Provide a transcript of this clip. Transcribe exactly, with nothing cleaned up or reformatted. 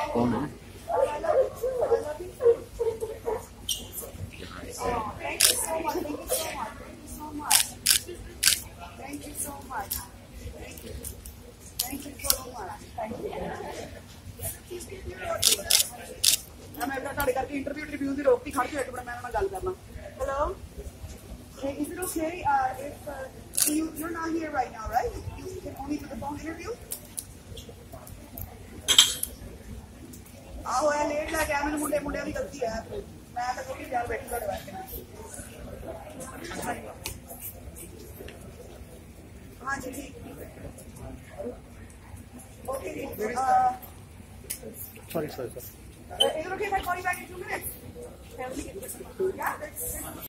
कौन है? Thank you so much. Thank you so much. Thank you so much. Thank you. Thank you so much. Thank you. मैं अपना साढ़े करके interview review की रोक के खड़ के बैठ बड़ा मैं ना गल करना. Hello. Hey, is it okay uh, if uh, you you're not here right now, right? You can only do the phone interview. आहो यार लेट लग गया मैंने मुंडे मुंडे की गलती है मैं तो कोई यार बैठी कर बैठे हाँ जी ठीक okay Sorry, sorry, sorry. Is it okay if I call you back in two minutes?